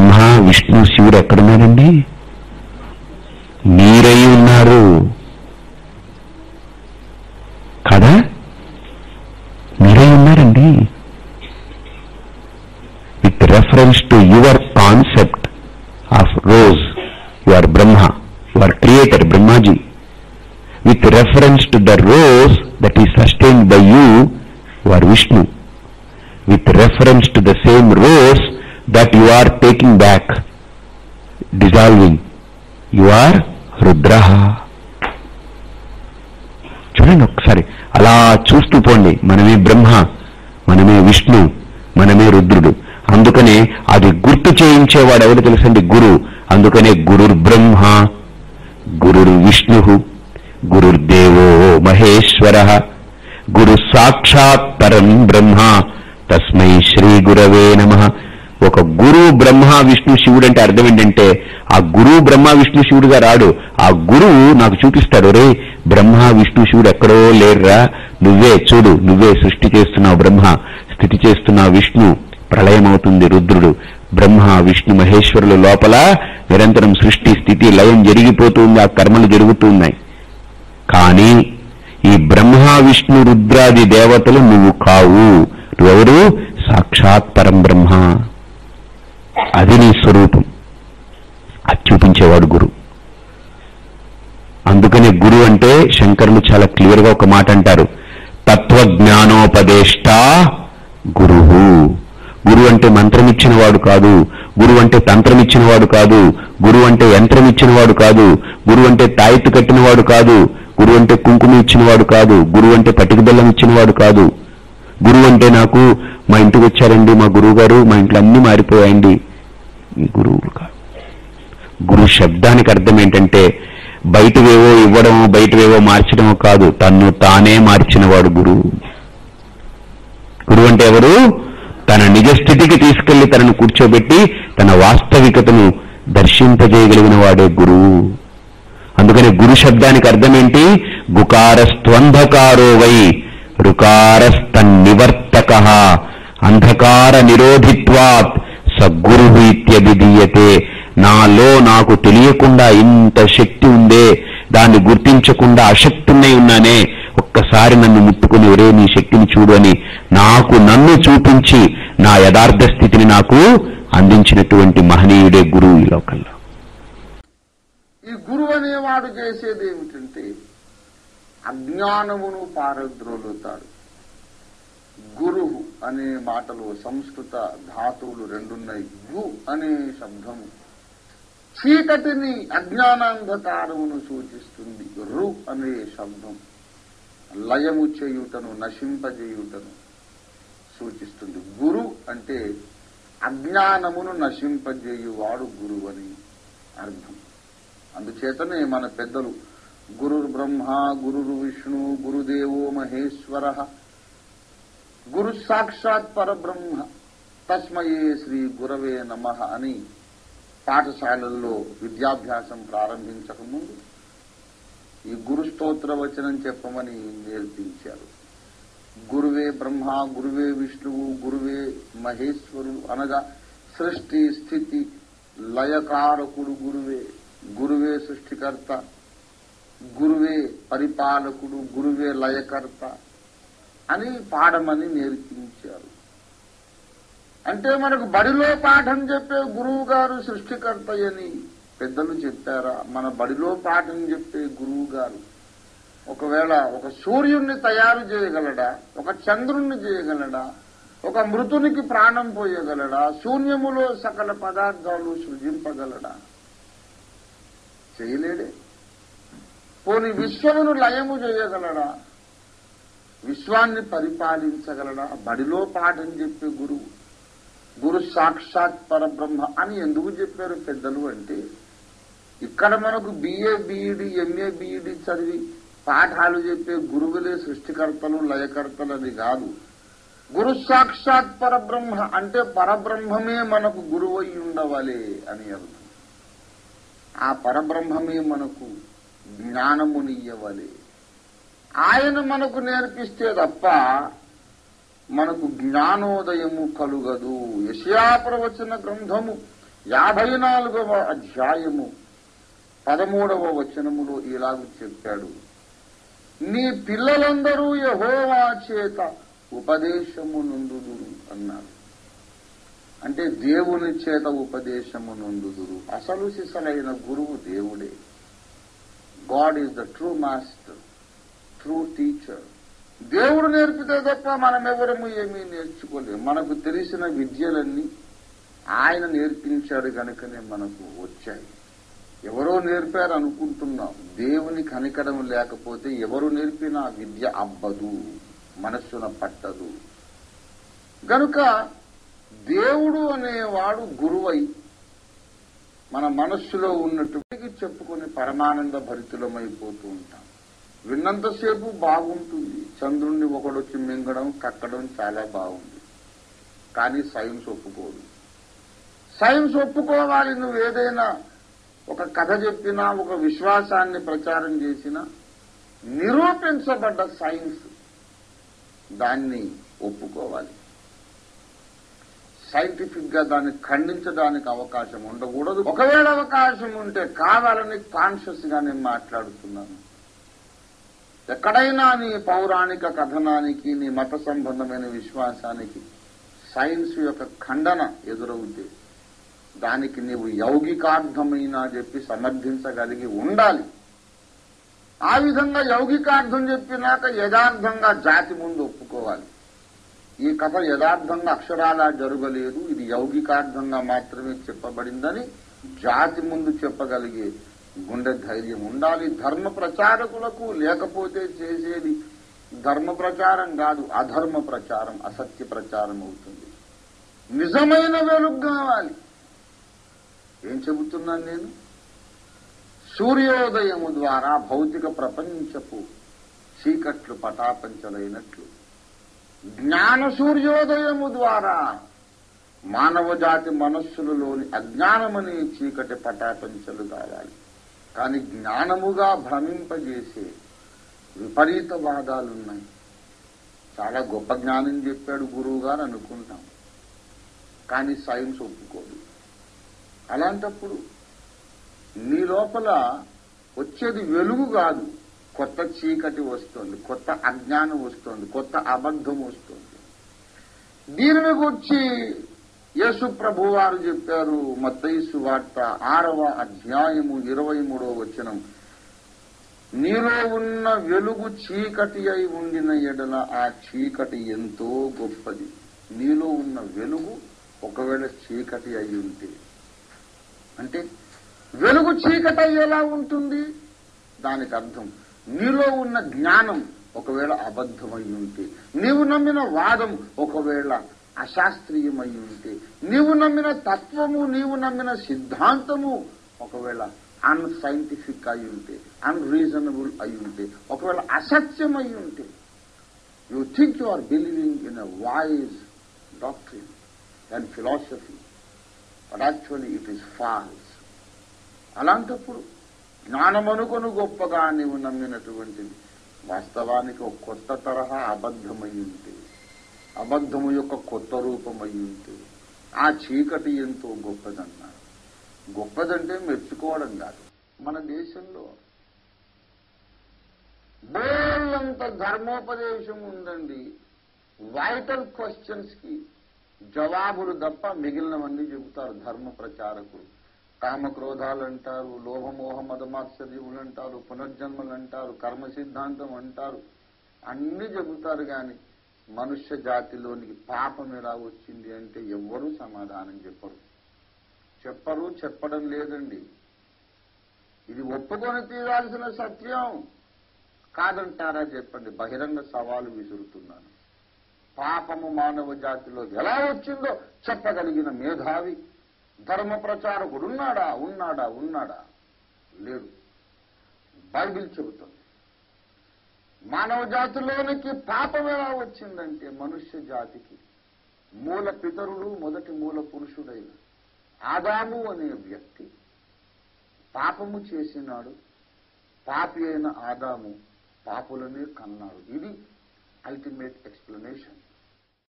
బ్రహ్మ విష్ణు శివుడు ఎక్కడున్నారండి? మీరై ఉన్నారు కదా, మీరై ఉన్నారండి. With reference to your concept of rose, you are Brahma, you are creator Brahmaji. With reference to the rose that is sustained by you, you are Vishnu. With reference to the same rose that you are taking back, dissolving, you are Rudraha. చూడండి ఒకసారి, అలా చూస్తూ పోండి. మనమే బ్రహ్మ, మనమే విష్ణు, మనమే రుద్రుడు. అందుకనే అది గుర్తు చేయించేవాడు ఎవరు తెలుసండి? గురు. అందుకనే గురుర్ బ్రహ్మ, గురుర్ విష్ణు, గురుర్దేవో మహేశ్వర, గురు సాక్షాత్ పరం బ్రహ్మ, తస్మై శ్రీ గురవే నమః. ఒక గురువు బ్రహ్మ విష్ణు శివుడు అంటే అర్థం ఏంటంటే, ఆ గురువు బ్రహ్మ విష్ణు శివుడుగా రాడు. ఆ గురువు నాకు చూపిస్తాడు, రే బ్రహ్మ విష్ణు శివుడు ఎక్కడో లేరురా, నువ్వే చూడు, నువ్వే సృష్టి చేస్తున్నావు బ్రహ్మ, స్థితి చేస్తున్నావు విష్ణు, ప్రళయం అవుతుంది రుద్రుడు. బ్రహ్మ విష్ణు మహేశ్వరుల లోపల నిరంతరం సృష్టి స్థితి లయం జరిగిపోతుంది, ఆ కర్మలు జరుగుతున్నాయి. కానీ ఈ బ్రహ్మ విష్ణు రుద్రాది దేవతలు నువ్వు కావు. నువ్వెవరు? సాక్షాత్ పరం బ్రహ్మ. అది నీ స్వరూపం. అది చూపించేవాడు గురు. అందుకనే గురు అంటే శంకరులు చాలా క్లియర్ గా ఒక మాట అంటారు, తత్వజ్ఞానోపదేష్ట గురువు. గురువు అంటే మంత్రం ఇచ్చినవాడు కాదు, గురువు అంటే తంత్రం ఇచ్చినవాడు కాదు, గురువు అంటే యంత్రం ఇచ్చినవాడు కాదు, గురువు అంటే తాయిత్తు కట్టినవాడు కాదు, గురువు అంటే కుంకుమ ఇచ్చినవాడు కాదు, గురువు అంటే పటిక బెల్లం ఇచ్చినవాడు కాదు. గురువు అంటే నాకు మా ఇంటికి వచ్చారండి మా గురువు గారు, మా ఇంట్లో అన్నీ మారిపోయాయండి, గురువులు కాదు. గురు శబ్దానికి అర్థం ఏంటంటే బయటవేవో ఇవ్వడమో బయటవేవో మార్చడమో కాదు, తన్ను తానే మార్చినవాడు గురువు. గురువు అంటే ఎవరు? తన నిజస్థితికి తీసుకెళ్లి తనను కూర్చోబెట్టి తన వాస్తవికతను దర్శింపజేయగలిగిన వాడే గురువు. అందుకని గురు శబ్దానికి అర్థం ఏంటి? గుకారస్త్వంధకారో వై రుకారస్తన్నివర్తక అంధకార నిరోధిత్వాత్ సద్గురు ఇత్యభిధీయతే. నాలో నాకు తెలియకుండా ఇంత శక్తి ఉందే, దాన్ని గుర్తించకుండా అశక్తున్నై ఉన్నానే, ఒక్కసారి నన్ను ముట్టుకుని ఒరే నీ శక్తిని చూడు అని నాకు నన్ను చూపించి నా యథార్థ స్థితిని నాకు అందించినటువంటి మహనీయుడే గురువు ఈ లోకంలో. ఈ గురువు అనేవాడు చేసేది ఏమిటంటే అజ్ఞానమును పారద్రోలుతాడు. గురువు అనే మాటలో సంస్కృత ధాతువులు రెండున్నాయి. గు అనే శబ్దము చీకటిని అజ్ఞానాంధకారమును సూచిస్తుంది. రు అనే శబ్దం లయము చేయుటను నశింపజేయుటను సూచిస్తుంది. గురు అంటే అజ్ఞానమును నశింపజేయువాడు గురువు అని అర్థం. అందుచేతనే మన పెద్దలు గురుర్ బ్రహ్మ గురుర్ విష్ణు గురుదేవో మహేశ్వర గురు సాక్షాత్ పరబ్రహ్మ తస్మయే శ్రీ గురవే నమః అని పాఠశాలల్లో విద్యాభ్యాసం ప్రారంభించకముందు ఈ గురు స్తోత్ర వచనం చెప్పమని నేర్పించారు. గురువే బ్రహ్మ గురువే విష్ణువు గురువే మహేశ్వరుడు అనగా సృష్టి స్థితి లయకారకుడు గురువే. గురువే సృష్టికర్త, గురువే పరిపాలకుడు, గురువే లయకర్త అని పాఠమని నేర్పించారు. అంటే మనకు బడిలో పాఠం చెప్పే గురువు గారు సృష్టికర్త అని పెద్దలు చెప్పారా? మన బడిలో పాఠం చెప్పే గురువు గారు ఒకవేళ ఒక సూర్యుణ్ణి తయారు చేయగలడా? ఒక చంద్రుణ్ణి చేయగలడా? ఒక మృతునికి ప్రాణం పోయగలడా? శూన్యములో సకల పదార్థాలు సృజింపగలడా? చేయలేడే. పోని విశ్వమును లయము చేయగలడా? విశ్వాన్ని పరిపాలించగలడా? బడిలో పాఠం చెప్పే గురువు. గురు సాక్షాత్ పరబ్రహ్మ అని ఎందుకు చెప్పారు పెద్దలు అంటే, ఇక్కడ మనకు బిఏ బిఈడి ఎంఏ బిఈడి చదివి పాఠాలు చెప్పే గురువులే సృష్టికర్తలు లయకర్తలు అని కాదు. గురు సాక్షాత్ పరబ్రహ్మ అంటే పరబ్రహ్మమే మనకు గురువై ఉండవాలి అని అర్థం. ఆ పరబ్రహ్మమే మనకు జ్ఞానమునియ్యవాలి. ఆయన మనకు నేర్పిస్తే తప్ప మనకు జ్ఞానోదయము కలుగదు. యెషయా ప్రవచన గ్రంథము 54వ అధ్యాయము 13వ వచనములో ఇలాగూ చెప్పాడు, నీ పిల్లలందరూ యెహోవా చేత ఉపదేశము నొందుదురు అన్నాడు. అంటే దేవుని చేత ఉపదేశము నొందుదురు. అసలు సిసలైన గురువు దేవుడే. God is the true master, true teacher. దేవుడు నేర్పితే తప్ప మనమెవరము ఏమీ నేర్చుకోలేము. మనకు తెలిసిన విద్యలన్నీ ఆయన నేర్పించాడు కనుకనే మనకు వచ్చాయి. ఎవరో నేర్పారు అనుకుంటున్నాం. దేవుని కనికరం లేకపోతే ఎవరు నేర్పినా విద్య అబ్బదు, మనస్సున పట్టదు. గనుక దేవుడు అనేవాడు గురువై మన మనస్సులో ఉన్నట్టుగా చెప్పుకొని పరమానంద భరితులమైపోతూ ఉంటాం. విన్నంతసేపు బాగుంటుంది. చంద్రుణ్ణి ఒకడొచ్చి మింగడం, కక్కడం చాలా బాగుంది. కానీ సైన్స్ ఒప్పుకోదు. సైన్స్ ఒప్పుకోవాలి. నువ్వు ఏదైనా ఒక కథ చెప్పినా, ఒక విశ్వాసాన్ని ప్రచారం చేసినా, నిరూపించబడ్డ సైన్స్ దాన్ని ఒప్పుకోవాలి. సైంటిఫిక్ గా దాన్ని ఖండించడానికి అవకాశం ఉండకూడదు. ఒకవేళ అవకాశం ఉంటే కావాలని కాన్షియస్ గా నేను మాట్లాడుతున్నాను. ఎక్కడైనా నీ పౌరాణిక కథనానికి, నీ మత సంబంధమైన విశ్వాసానికి సైన్స్ యొక్క ఖండన ఎదురవుతే దానికి నీవు యౌగికార్థమైన చెప్పి సమర్థించగలిగి ఉండాలి. ఆ విధంగా యౌగికార్థం చెప్పినాక యథార్థంగా జాతి ముందు ఒప్పుకోవాలి. ఈ కథ యథార్థంగా అక్షరాలా జరగలేదు, ఇది యౌగికార్థంగా మాత్రమే చెప్పబడిందని జాతి ముందు చెప్పగలిగే గుండె ధైర్యం ఉండాలి. ధర్మ ప్రచారకులకు. లేకపోతే చేసేది ధర్మ ప్రచారం కాదు, అధర్మ ప్రచారం, అసత్య ప్రచారం అవుతుంది. నిజమైన వెలుగు కావాలి. ఏం చెబుతున్నాను నేను? సూర్యోదయము ద్వారా భౌతిక ప్రపంచపు చీకట్లు పటాపంచలైనట్లు జ్ఞాన సూర్యోదయము ద్వారా మానవ జాతి మనస్సులలోని అజ్ఞానమనే చీకటి పటాపంచలు కావాలి. కానీ జ్ఞానముగా భ్రమింపజేసే విపరీత వాదాలున్నాయి. చాలా గొప్ప జ్ఞానం చెప్పాడు గురువు గారు అనుకుంటాం, కానీ సైన్స్ ఒప్పుకోదు. అలాంటప్పుడు నీ లోపల వచ్చేది వెలుగు కాదు, కొత్త చీకటి వస్తుంది, కొత్త అజ్ఞానం వస్తుంది, కొత్త అబద్ధం వస్తుంది. దీనిని గురించి యేసు ప్రభు వారు చెప్పారు. మత్తయి సువార్త 6వ అధ్యాయము 23వ వచనం, నీలో ఉన్న వెలుగు చీకటి అయి ఉండిన ఎడల ఆ చీకటి ఎంతో గొప్పది. నీలో ఉన్న వెలుగు ఒకవేళ చీకటి అయి ఉంటే, అంటే వెలుగు చీకటి ఎలా ఉంటుంది? దానికి అర్థం నీలో ఉన్న జ్ఞానం ఒకవేళ అబద్ధమై ఉంటే, నీవు నమ్మిన వాదం ఒకవేళ అశాస్త్రీయమై ఉంటే, నీవు నమ్మిన తత్వము, నీవు నమ్మిన సిద్ధాంతము ఒకవేళ అన్సైంటిఫిక్ అయి ఉంటే, అన్రీజనబుల్ అయి ఉంటే, ఒకవేళ అసత్యమై ఉంటే, you think you are believing in a wise doctrine and philosophy, but actually it is false. అలాంటప్పుడు జ్ఞానమనుకొను గొప్పగా నీవు నమ్మినటువంటిది వాస్తవానికి ఒక కొత్త తరహా అబద్ధమై ఉంటే, అబద్ధము యొక్క కొత్త రూపమై ఉంటే, ఆ చీకటి ఎంతో గొప్పదన్నారు. గొప్పదంటే మెచ్చుకోవడం కాదు. మన దేశంలో బోల్లంత ధర్మోపదేశం ఉందండి. వైటల్ క్వశ్చన్స్ కి జవాబులు తప్ప మిగిలినవన్నీ చెబుతారు ధర్మ ప్రచారకులు. కామక్రోధాలు అంటారు, లోభమోహ మదమాత్సర్యములు అంటారు, పునర్జన్మలు అంటారు, కర్మ సిద్ధాంతం అంటారు, అన్ని చెబుతారు. కానీ మనుష్య జాతిలోనికి పాపం ఎలా వచ్చింది అంటే ఎవ్వరూ సమాధానం చెప్పరు, చెప్పడం లేదండి. ఇది ఒప్పుకొని తీరాల్సిన సత్యం. కాదంటారా చెప్పండి, బహిరంగ సవాలు విసురుతున్నాను. పాపము మానవ జాతిలో ఎలా వచ్చిందో చెప్పగలిగిన మేధావి ధర్మ ప్రచారకుడు ఉన్నాడా? లేడు. బైబిల్ చెబుతుంది. మానవ జాతిలోనికి పాపం ఎలా వచ్చిందంటే, మనుష్య జాతికి మూల పితరుడు, మొదటి మూల పురుషుడైన ఆదాము అనే వ్యక్తి పాపము చేసినాడు. పాపి అయిన ఆదాము పాపులనే కన్నాడు. ఇది అల్టిమేట్ ఎక్స్ప్లెనేషన్.